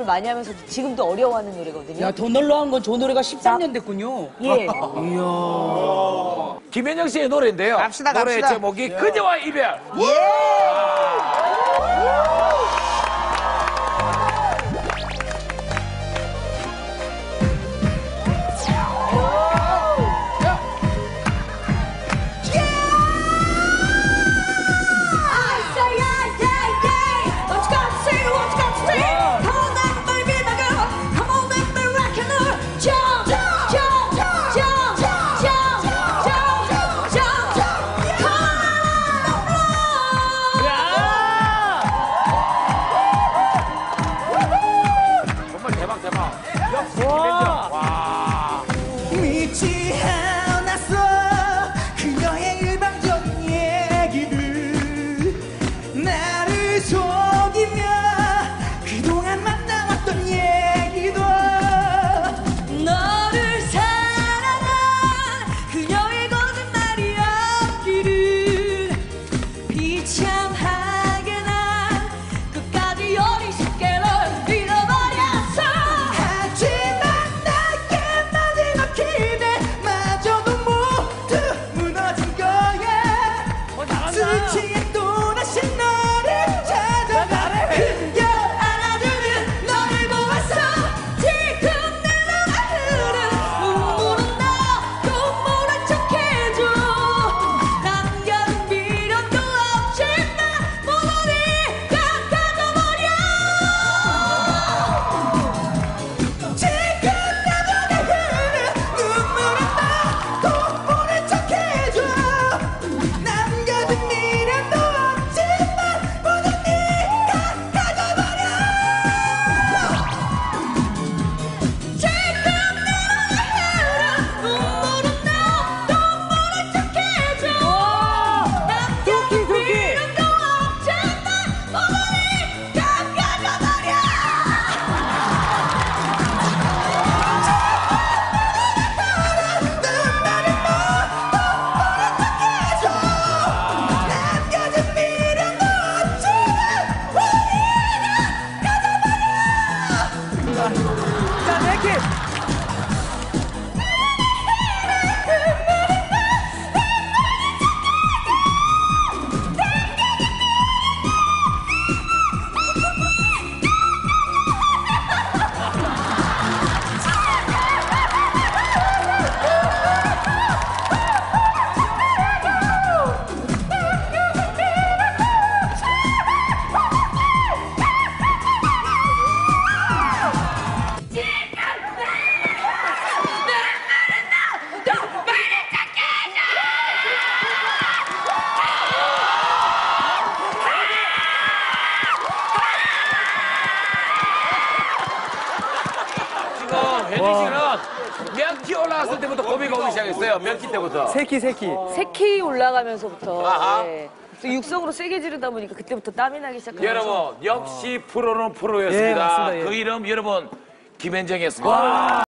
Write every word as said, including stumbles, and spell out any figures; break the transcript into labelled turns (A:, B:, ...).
A: 연습을 많이 하면서도 지금도 어려워하는 노래거든요.
B: 야, 더 널널한 건 저 노래가 십삼 년 됐군요.
A: 예.
B: 이야.
C: 김현정 씨의 노래인데요.
D: 갑시다,
C: 노래
D: 갑시다.
C: 제목이 그녀와 이별. 정말 대박 대박. 역시 김현정. 와.
E: 믿지 않았어 그녀의 일방적인 얘기를 나를 속이며 그동안 만나왔던 얘기도
F: 너를 사랑한 그녀의 거짓말이 없기를 비참하게 난 끝까지 어리석게 널 잃어버렸어.
E: 하지만 나의 마지막 기대마저도 모두 무너진 거야. 수치에 또다시 너를 찾아가 그녀
F: 안아주는 너를 보았어. 지금 내 눈에 흐른 눈물은 나도 모른 척해줘. 남겨둔 미련도 없지만 모두 네가 가져버려.
E: 지금 내 눈에 흐른 눈물은 나도 모른 척해줘. 남겨둔 미련도 없지만 모두 네가 가져버려.
F: 지금 내 눈에 흐른 눈물은 나도 모른 척해줘. 남겨둔 미련도 없지만 모두 네가 가져버려.
E: 남겨둔 미련도 없지만
B: 자, 네키.
C: 지금 현정 씨는 몇 키 올라갔을 때부터 고비가 오기 시작했어요. 몇 키 때부터?
B: 세키, 세키.
A: 세 키 올라가면서부터
C: 아하.
A: 예. 또 육성으로 세게 지르다 보니까 그때부터 땀이 나기 시작하면서
C: 여러분 역시 프로는 프로였습니다.
B: 예, 맞습니다, 예.
C: 그 이름 여러분 김현정이었습니다.